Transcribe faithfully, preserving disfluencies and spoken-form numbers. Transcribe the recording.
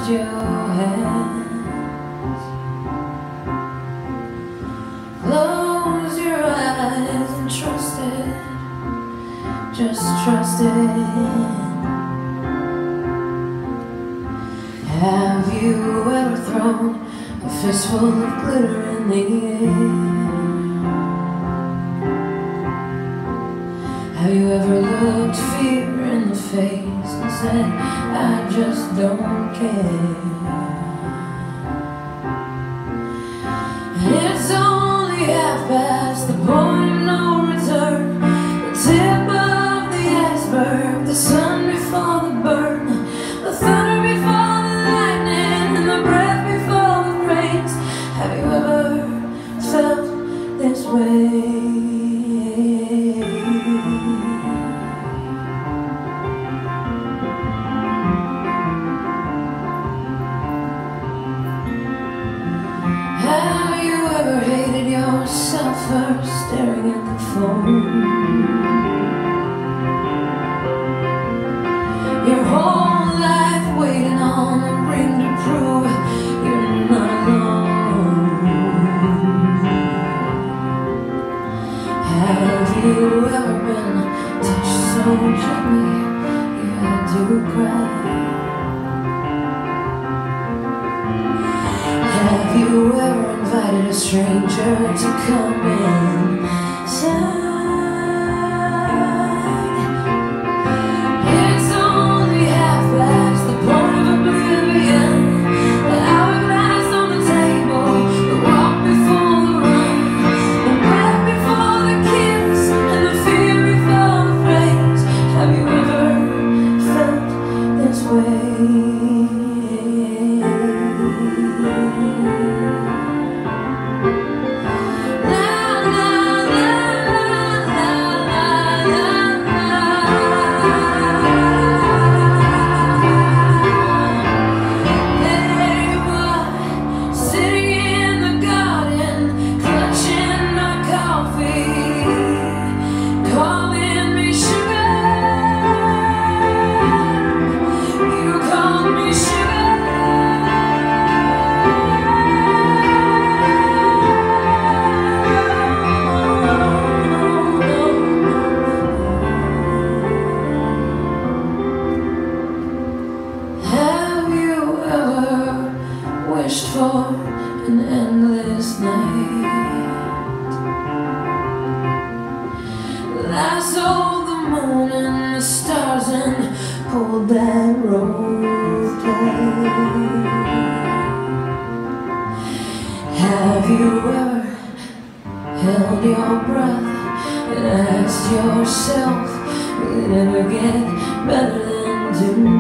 your hands. Close your eyes and trust it. Just trust it. Have you ever thrown a fistful of glitter in the air? Have you ever looked fear in the face and said, I just don't care? And it's only half past the point of no return, the tip of the iceberg, the sun before the burn, the thunder before the lightning, and the breath before the rains. Have you ever felt this way? Have you ever hated yourself for staring at the phone? Your whole life waiting on the ring to prove you're not alone. Have you ever been touched so gently you had to cry? Have you ever invited a stranger to come inside? It's only half past the point of oblivion, the hourglass on the table, the walk before the run, the breath before the kiss, and the fear before the phrase. Have you ever felt this way? Wished for an endless night, lassoed the moon and the stars and pulled that rope tight. Have you ever held your breath and asked yourself, will it ever get better than tonight?